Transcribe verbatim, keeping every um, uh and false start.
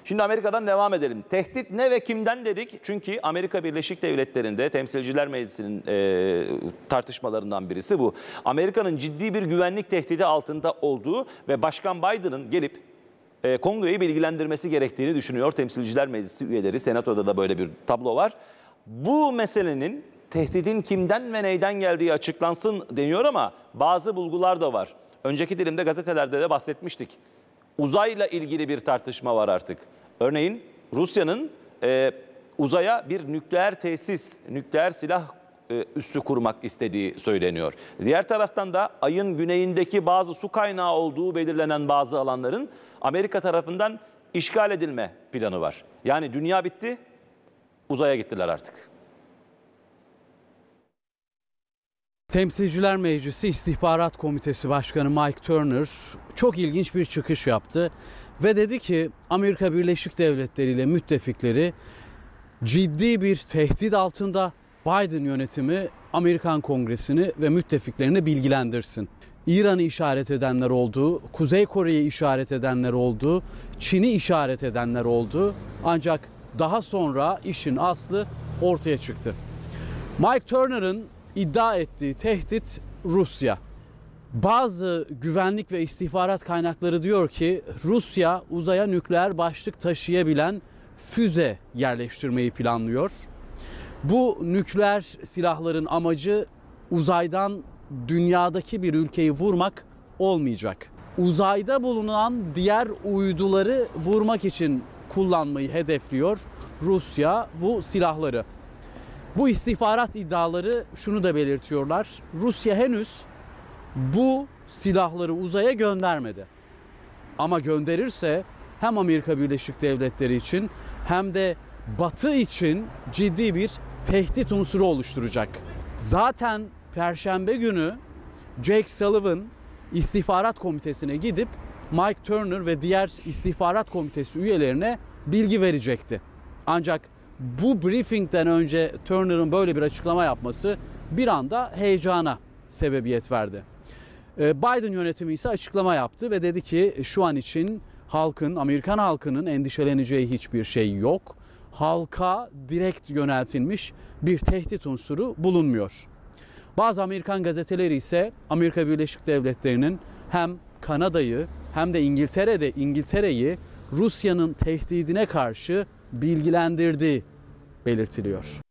Şimdi Amerika'dan devam edelim. Tehdit ne ve kimden dedik? Çünkü Amerika Birleşik Devletleri'nde Temsilciler Meclisi'nin e, tartışmalarından birisi bu. Amerika'nın ciddi bir güvenlik tehdidi altında olduğu ve Başkan Biden'ın gelip e, Kongre'yi bilgilendirmesi gerektiğini düşünüyor Temsilciler Meclisi üyeleri. Senatoda da böyle bir tablo var. Bu meselenin, tehdidin kimden ve neyden geldiği açıklansın deniyor ama bazı bulgular da var. Önceki dilimde gazetelerde de bahsetmiştik. Uzayla ilgili bir tartışma var artık. Örneğin Rusya'nın e, uzaya bir nükleer tesis, nükleer silah e, üssü kurmak istediği söyleniyor. Diğer taraftan da ayın güneyindeki bazı su kaynağı olduğu belirlenen bazı alanların Amerika tarafından işgal edilme planı var. Yani dünya bitti, uzaya gittiler artık. Temsilciler Meclisi İstihbarat Komitesi Başkanı Mike Turner çok ilginç bir çıkış yaptı ve dedi ki Amerika Birleşik Devletleri ile müttefikleri ciddi bir tehdit altında. Biden yönetimi Amerikan Kongresi'ni ve müttefiklerini bilgilendirsin. İran'ı işaret edenler oldu, Kuzey Kore'yi işaret edenler oldu, Çin'i işaret edenler oldu. Ancak daha sonra işin aslı ortaya çıktı. Mike Turner'ın iddia ettiği tehdit Rusya. Bazı güvenlik ve istihbarat kaynakları diyor ki Rusya uzaya nükleer başlık taşıyabilen füze yerleştirmeyi planlıyor. Bu nükleer silahların amacı uzaydan dünyadaki bir ülkeyi vurmak olmayacak. Uzayda bulunan diğer uyduları vurmak için kullanmayı hedefliyor Rusya bu silahları. Bu istihbarat iddiaları şunu da belirtiyorlar. Rusya henüz bu silahları uzaya göndermedi. Ama gönderirse hem Amerika Birleşik Devletleri için hem de Batı için ciddi bir tehdit unsuru oluşturacak. Zaten Perşembe günü Jake Sullivan istihbarat komitesine gidip Mike Turner ve diğer istihbarat komitesi üyelerine bilgi verecekti. Ancak bu briefingden önce Turner'ın böyle bir açıklama yapması bir anda heyecana sebebiyet verdi. Biden yönetimi ise açıklama yaptı ve dedi ki şu an için halkın, Amerikan halkının endişeleneceği hiçbir şey yok. Halka direkt yöneltilmiş bir tehdit unsuru bulunmuyor. Bazı Amerikan gazeteleri ise Amerika Birleşik Devletleri'nin hem Kanada'yı hem de İngiltere'de İngiltere'yi Rusya'nın tehdidine karşı bilgilendirdiği belirtiliyor.